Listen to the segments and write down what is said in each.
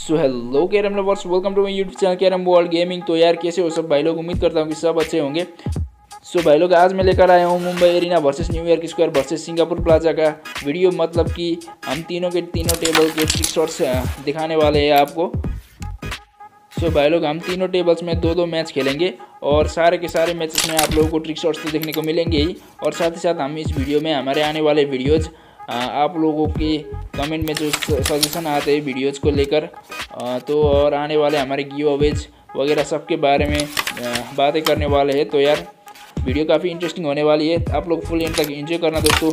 So hello carrom lovers, welcome to my YouTube channel carrom world gaming. तो यार कैसे हो सब भाई लोग, उम्मीद करता हूँ कि सब अच्छे होंगे। सो भाई लोग आज मैं लेकर आया हूँ Mumbai arena versus New York square versus Singapore plaza का वीडियो। मतलब कि हम तीनों के तीनों टेबल के ट्रिक शॉट्स दिखाने वाले हैं आपको। सो भाई लोग हम तीनों टेबल्स में दो दो मैच खेलेंगे और सारे के सारे मैचेस में आप लोगों को ट्रिक शॉट्स तो देखने को मिलेंगे ही। और साथ ही साथ हम इस वीडियो में हमारे आने वाले वीडियोज़ आप लोगों के कमेंट में जो सजेशन आते हैं वीडियोज़ को लेकर तो और आने वाले हमारे गिव अवेज वगैरह सब के बारे में बातें करने वाले हैं। तो यार वीडियो काफ़ी इंटरेस्टिंग होने वाली है, आप लोग फुल एंड तक एंजॉय करना दोस्तों।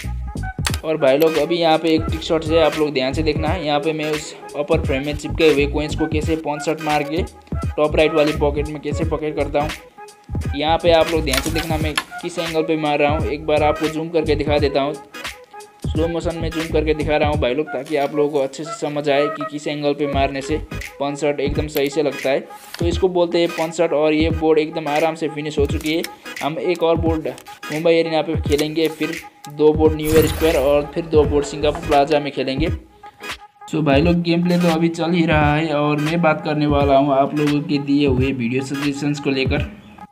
और भाई लोग अभी यहाँ पे एक ट्रिक शॉट है, आप लोग ध्यान से देखना है। यहाँ पे मैं उस अपर फ्रेम में चिपके हुए कोइंस को कैसे 5 शॉट मार के टॉप राइट वाली पॉकेट में कैसे पकड़ करता हूँ। यहाँ पे आप लोग ध्यान से देखना मैं किस एंगल पे मार रहा हूँ। एक बार आपको जूम करके दिखा देता हूँ, स्लो मोशन में जूम करके दिखा रहा हूँ भाई लोग, ताकि आप लोगों को अच्छे से समझ आए कि किस एंगल पे मारने से पंच शॉट एकदम सही से लगता है। तो इसको बोलते हैं पंच शॉट। और ये बोर्ड एकदम आराम से फिनिश हो चुकी है। हम एक और बोर्ड मुंबई एरिना पे खेलेंगे, फिर 2 बोर्ड न्यूयॉर्क स्क्वायर और फिर 2 बोर्ड सिंगापुर प्लाजा में खेलेंगे। सो भाई लोग गेम प्ले तो अभी चल ही रहा है और मैं बात करने वाला हूँ आप लोगों के दिए हुए वीडियो सजेशंस को लेकर।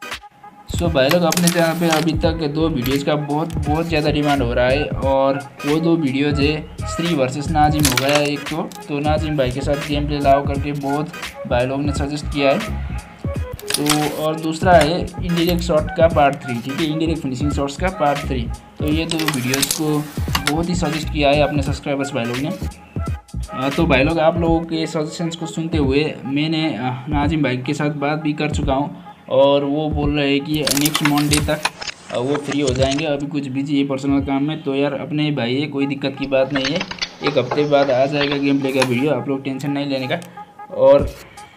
सो भाई लोग अपने चैनल पे अभी तक 2 वीडियोज़ का बहुत ज़्यादा डिमांड हो रहा है और वो 2 वीडियोज़ है श्री वर्सेस नाजिम हो गया एक तो नाजिम भाई के साथ गेम प्ले लाओ करके बहुत भाई लोग ने सजेस्ट किया है। तो और दूसरा है इनडायरेक्ट शॉट का पार्ट 3, ठीक है, इनडायरेक्ट फिनिशिंग शॉट्स का पार्ट 3। तो ये 2 वीडियोज़ को बहुत ही सजेस्ट किया है अपने सब्सक्राइबर्स भाई लोग ने। तो भाई लोग आप लोगों के सजेशंस को सुनते हुए मैंने नाजिम भाई के साथ बात भी कर चुका हूँ और वो बोल रहे हैं कि नेक्स्ट मंडे तक वो फ्री हो जाएंगे। अभी कुछ बिजी है पर्सनल काम में, तो यार अपने भाई है, कोई दिक्कत की बात नहीं है। एक हफ्ते बाद आ जाएगा गेम प्ले का वीडियो, आप लोग टेंशन नहीं लेने का। और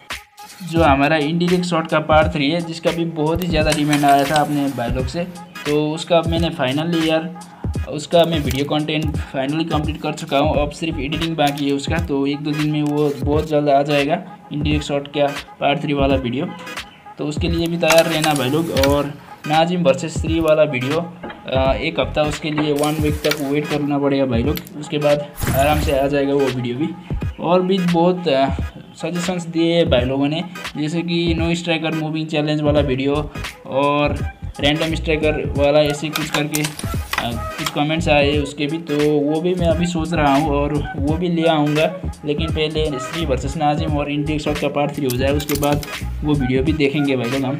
जो हमारा इनडायरेक्ट शॉट का पार्ट 3 है, जिसका भी बहुत ही ज़्यादा डिमांड आया था अपने भाई लोग से, तो उसका मैंने फाइनली यार उसका मैं वीडियो कंटेंट फाइनली कंप्लीट कर चुका हूँ। अब सिर्फ एडिटिंग बाकी है उसका, तो 1-2 दिन में वो बहुत जल्द आ जाएगा इनडायरेक्ट शॉट का पार्ट 3 वाला वीडियो। तो उसके लिए भी तैयार रहना भाई लोग। और नाजिम वर्सेस श्री वाला वीडियो एक हफ्ता उसके लिए 1 वीक तक वेट करना पड़ेगा भाई लोग, उसके बाद आराम से आ जाएगा वो वीडियो भी। और भी बहुत सजेशंस दिए हैं भाई लोगों ने, जैसे कि नो स्ट्राइकर मूविंग चैलेंज वाला वीडियो और रैंडम स्ट्राइकर वाला, ऐसे कुछ करके कुछ कमेंट्स आए उसके भी। तो वो भी मैं अभी सोच रहा हूँ और वो भी ले आऊँगा, लेकिन पहले श्री वर्सेस नाजिम और इनडायरेक्ट शॉट का पार्ट 3 हो जाए, उसके बाद वो वीडियो भी देखेंगे भाई लोग हम।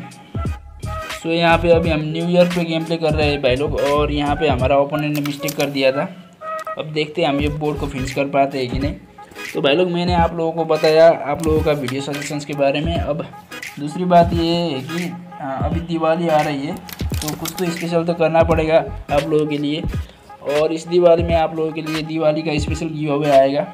सो यहाँ पे अभी हम न्यूयॉर्क पे गेम प्ले कर रहे हैं भाई लोग और यहाँ पे हमारा ओपोनेंट ने मिस्टेक कर दिया था। अब देखते हैं हम ये बोर्ड को फिनिश कर पाते हैं कि नहीं। तो भाई लोग मैंने आप लोगों को बताया आप लोगों का वीडियो सजेशंस के बारे में। अब दूसरी बात ये है कि अभी दिवाली आ रही है, तो कुछ तो स्पेशल तो करना पड़ेगा आप लोगों के लिए। और इस दिवाली में आप लोगों के लिए दिवाली का स्पेशल गिव अवे आएगा।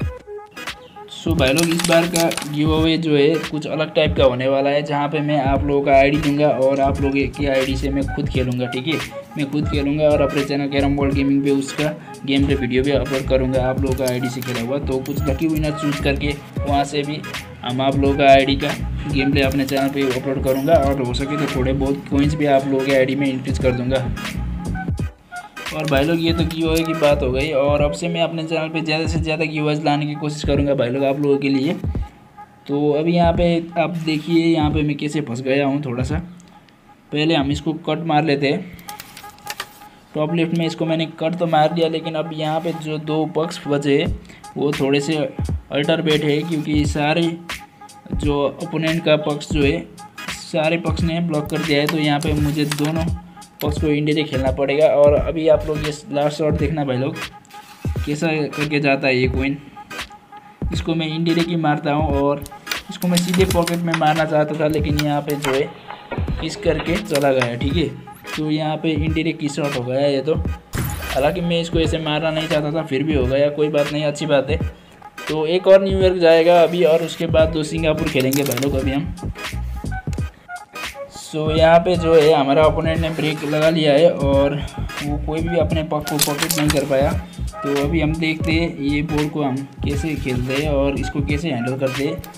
सो भाई लोग इस बार का गिव अवे जो है कुछ अलग टाइप का होने वाला है, जहाँ पे मैं आप लोगों का आईडी दूंगा और आप लोगों की आईडी से मैं खुद खेलूँगा, ठीक है। मैं खुद खेलूँगा और अपने चैनल कैरम वर्ल्ड गेमिंग पे उसका गेम प्ले वीडियो भी अपलोड करूँगा आप लोगों का आईडी से खेला हुआ। तो कुछ लकी विनर चूज करके वहाँ से भी हम आप लोगों का आईडी का गेम प्ले अपने चैनल पे अपलोड करूँगा और हो सके तो थोड़े बहुत कॉइन्स भी आप लोगों के आईडी में इंक्रीज कर दूँगा। और भाई लोग ये तो गिव अवे की बात हो गई, और अब से मैं अपने चैनल पे ज़्यादा से ज़्यादा गिव अवेज लाने की कोशिश करूँगा भाई लोग आप लोगों के लिए। तो अभी यहाँ पे आप देखिए यहाँ पे मैं कैसे फंस गया हूँ थोड़ा सा। पहले हम इसको कट मार लेते हैं, टॉप लेफ्ट में इसको मैंने कट तो मार दिया, लेकिन अब यहाँ पे जो 2 पक्ष बचे वो थोड़े से अल्टर बेट है, क्योंकि सारे जो ओपोनेंट का पक्ष जो है सारे पक्ष ने ब्लॉक कर दिया है। तो यहाँ पे मुझे दोनों पक्ष को इंडियरेक्ट खेलना पड़ेगा। और अभी आप लोग ये लास्ट शॉट देखना भाई लोग कैसा करके जाता है ये कोइन। इसको मैं इंडियरेक्ट ही मारता हूँ और इसको मैं सीधे पॉकेट में मारना चाहता था, लेकिन यहाँ पे जो है किस करके चला गया, ठीक है। तो यहाँ पे इंडियरेक्ट की शॉट हो गया ये तो, हालांकि मैं इसको ऐसे मारना नहीं चाहता था, फिर भी हो गया, कोई बात नहीं, अच्छी बात है। तो एक और न्यूयॉर्क जाएगा अभी और उसके बाद 2 सिंगापुर खेलेंगे भाई लोग अभी हम। सो यहाँ पे जो है हमारा ओपोनेंट ने ब्रेक लगा लिया है और वो कोई भी अपने पक को पॉकेट नहीं कर पाया। तो अभी हम देखते हैं ये बोर्ड को हम कैसे खेलते हैं और इसको कैसे हैंडल करते हैं।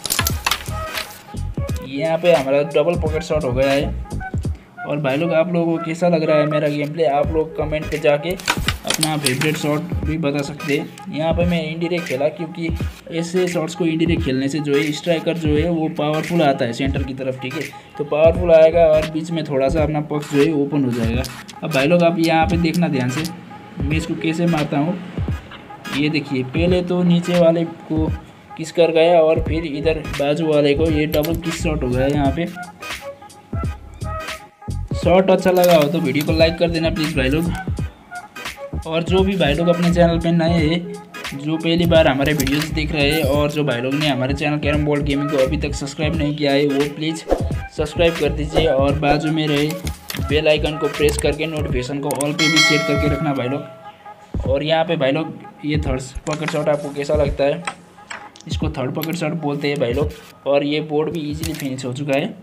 यहाँ पे हमारा डबल पॉकेट शॉट हो गया है। और भाई लोग आप लोगों को कैसा लग रहा है मेरा गेम प्ले, आप लोग कमेंट पे जाके अपना फेवरेट शॉट भी बता सकते हैं। यहाँ पे मैं इंडिरेक्ट खेला क्योंकि ऐसे शॉट्स को इंडिरेक्ट खेलने से जो है स्ट्राइकर जो है वो पावरफुल आता है सेंटर की तरफ, ठीक है। तो पावरफुल आएगा और बीच में थोड़ा सा अपना पक्ष जो है ओपन हो जाएगा। अब भाई लोग आप यहाँ पे देखना ध्यान से, मैं इसको कैसे मारता हूँ। ये देखिए, पहले तो नीचे वाले को किस कर गया और फिर इधर बाजू वाले को ये डबल किस शॉट हो गया। यहाँ पे शॉट अच्छा लगा हो तो वीडियो को लाइक कर देना प्लीज़ भाई लोग। और जो भी भाई लोग अपने चैनल पे नए हैं, जो पहली बार हमारे वीडियोस देख रहे हैं और जो भाई लोग ने हमारे चैनल कैरम बोर्ड गेमिंग को अभी तक सब्सक्राइब नहीं किया है वो प्लीज़ सब्सक्राइब कर दीजिए और बाजू में रहे बेल आइकन को प्रेस करके नोटिफिकेशन को ऑल पे भी सेट करके रखना भाई लोग। और यहाँ पे भाई लोग ये थर्ड पकड़ शॉट आपको कैसा लगता है, इसको थर्ड पकड़ शॉट बोलते हैं भाई लोग। और ये बोर्ड भी इजीली फिनिश हो चुका है।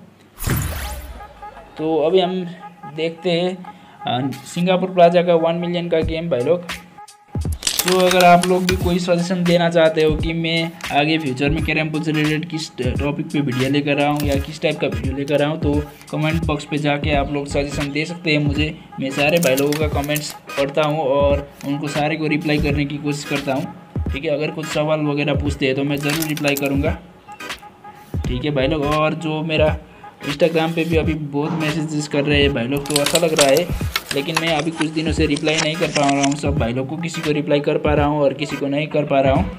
तो अभी हम देखते हैं सिंगापुर प्लाजा का 1 मिलियन का गेम भाई लोग। तो अगर आप लोग भी कोई सजेशन देना चाहते हो कि मैं आगे फ्यूचर में कैरम बोर्ड से रिलेटेड किस टॉपिक पे वीडियो लेकर आऊँ या किस टाइप का वीडियो लेकर आऊँ, तो कमेंट बॉक्स पे जाके आप लोग सजेशन दे सकते हैं मुझे। मैं सारे भाई लोगों का कमेंट्स पढ़ता हूँ और उनको सारे को रिप्लाई करने की कोशिश करता हूँ, ठीक है। अगर कुछ सवाल वगैरह पूछते हैं तो मैं ज़रूर रिप्लाई करूँगा, ठीक है भाई लोग। और जो मेरा इंस्टाग्राम पे भी अभी बहुत मैसेजेस कर रहे हैं भाई लोग, तो अच्छा लग रहा है। लेकिन मैं अभी कुछ दिनों से रिप्लाई नहीं कर पा रहा हूँ सब भाई लोग को, किसी को रिप्लाई कर पा रहा हूँ और किसी को नहीं कर पा रहा हूँ।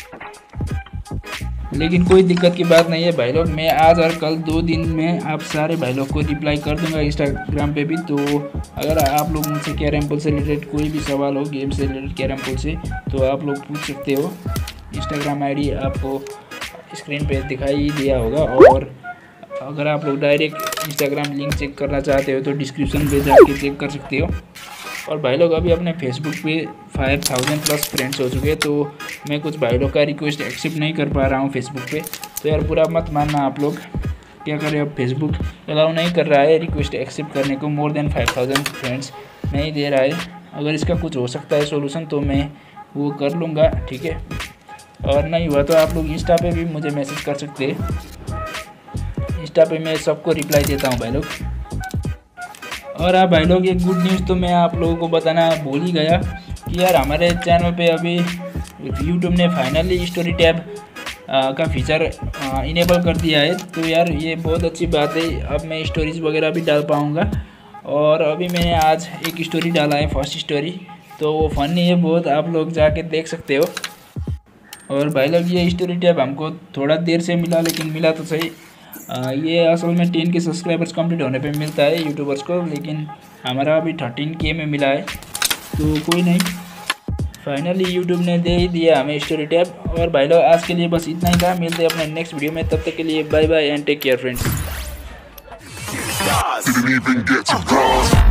लेकिन कोई दिक्कत की बात नहीं है भाई लोग, मैं आज और कल 2 दिन में आप सारे भाई लोग को रिप्लाई कर दूंगा इंस्टाग्राम पे भी। तो अगर आप लोग मुझसे कैरम बोर्ड से रिलेटेड कोई भी सवाल हो, गेम से रिलेटेड कैरम बोर्ड से, तो आप लोग पूछ सकते हो। इंस्टाग्राम आईडी आपको स्क्रीन पे दिखाई दिया होगा। और अगर आप लोग डायरेक्ट इंस्टाग्राम लिंक चेक करना चाहते हो तो डिस्क्रिप्शन पे जाके चेक कर सकते हो। और भाई लोग अभी अपने फेसबुक पे 5000 प्लस फ्रेंड्स हो चुके हैं, तो मैं कुछ भाई लोग का रिक्वेस्ट एक्सेप्ट नहीं कर पा रहा हूँ फेसबुक पे। तो यार बुरा मत मानना आप लोग, क्या करें, अब फेसबुक अलाउ नहीं कर रहा है रिक्वेस्ट एक्सेप्ट करने को, मोर देन 5000 फ्रेंड्स नहीं दे रहा है। अगर इसका कुछ हो सकता है सोल्यूशन तो मैं वो कर लूँगा, ठीक है। और नहीं हुआ तो आप लोग इंस्टा पे भी मुझे मैसेज कर सकते हैं, इंस्टा पे मैं सबको रिप्लाई देता हूँ भाई लोग। और आप भाई लोग एक गुड न्यूज़ तो मैं आप लोगों को बताना भूल ही गया कि यार हमारे चैनल पे अभी यूट्यूब ने फाइनली स्टोरी टैब का फीचर इनेबल कर दिया है। तो यार ये बहुत अच्छी बात है, अब मैं स्टोरीज वगैरह भी डाल पाऊँगा। और अभी मैंने आज एक स्टोरी डाला है, फर्स्ट स्टोरी, तो वो फनी है बहुत, आप लोग जाके देख सकते हो। और भाई लोग ये स्टोरी टैब हमको थोड़ा देर से मिला, लेकिन मिला तो सही। ये असल में 10 के सब्सक्राइबर्स कंप्लीट होने पे मिलता है यूट्यूबर्स को, लेकिन हमारा अभी 13K में मिला है। तो कोई नहीं, फाइनली यूट्यूब ने दे ही दिया हमें स्टोरी टैब। और भाई लोग आज के लिए बस इतना ही था, मिलते हैं अपने नेक्स्ट वीडियो में, तब तक के लिए bye bye and take care friends.